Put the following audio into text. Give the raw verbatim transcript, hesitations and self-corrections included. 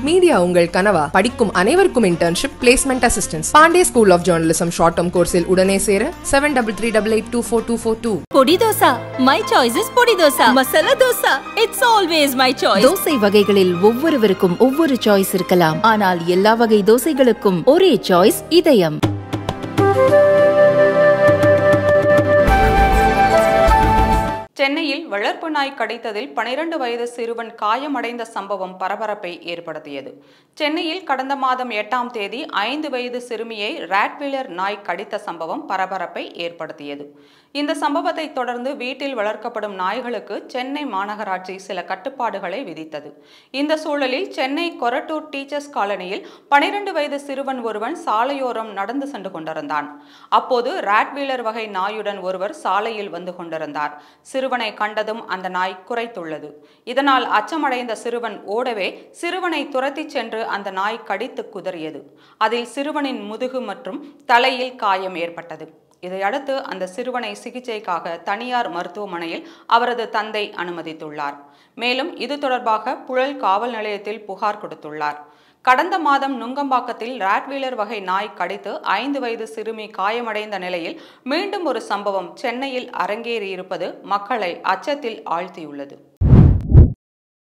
Media உங்கள் கனவா? படிக்கும் அனைவருக்கும் internship, placement assistance. Pandey school of journalism short term கோர்ஸில் உடனே சேர seven double three double eight two four two four two. Podi dosa, my choice is podi dosa. Masala dosa, it's always my choice. தோசை வகைகளில் ஒவ்வொருவருக்கும் ஒவ்வொரு சாய்ஸ் இருக்கலாம், ஆனால் எல்லா வகை தோசைகளுக்கும் ஒரே சாய்ஸ் இதயம். சென்னையில் வளர்ப்பு நாய் கடித்ததில் பனிரெண்டு வயது சிறுவன் காயமடைந்த சம்பவம் பரபரப்பை ஏற்படுத்தியது. சென்னையில் கடந்த மாதம் எட்டாம் தேதி ஐந்து வயது சிறுமியை ராட்வீலர் நாய் கடித்த சம்பவம் பரபரப்பை ஏற்படுத்தியது. இந்த சம்பவத்தை தொடர்ந்து வீட்டில் வளர்க்கப்படும் நாய்களுக்கு சென்னை மாநகராட்சி சில கட்டுப்பாடுகளை விதித்தது. இந்த சூழலில் சென்னை கொரட்டூர் டீச்சர்ஸ் காலனியில் பனிரெண்டு வயது சிறுவன் ஒருவன் சாலையோரம் நடந்து சென்று கொண்டிருந்தான். அப்போது ராட்வீலர் வகை நாயுடன் ஒருவர் சாலையில் வந்து கொண்டிருந்தார். சிறுவனை கண்டதும் அந்த நாய் குரைத்துள்ளது. இதனால் அச்சமடைந்த சிறுவன் ஓடவே சிறுவனை துரத்தி சென்று அந்த நாய் கடித்து குதறியது. அதில் சிறுவனின் முதுகு மற்றும் தலையில் காயம் ஏற்பட்டது. இதையடுத்து அந்த சிறுவனை சிகிச்சைக்காக தனியார் மருத்துவமனையில் அவரது தந்தை அனுமதித்துள்ளார். மேலும் இது தொடர்பாக புழல் காவல் நிலையத்தில் புகார் கொடுத்துள்ளார். கடந்த மாதம் நுங்கம்பாக்கத்தில் ராட்வீலர் வகை நாய் கடித்து ஐந்து வயது சிறுமி காயமடைந்த நிலையில் மீண்டும் ஒரு சம்பவம் சென்னையில் அரங்கேறியிருப்பது மக்களை அச்சத்தில் ஆழ்த்தியுள்ளது.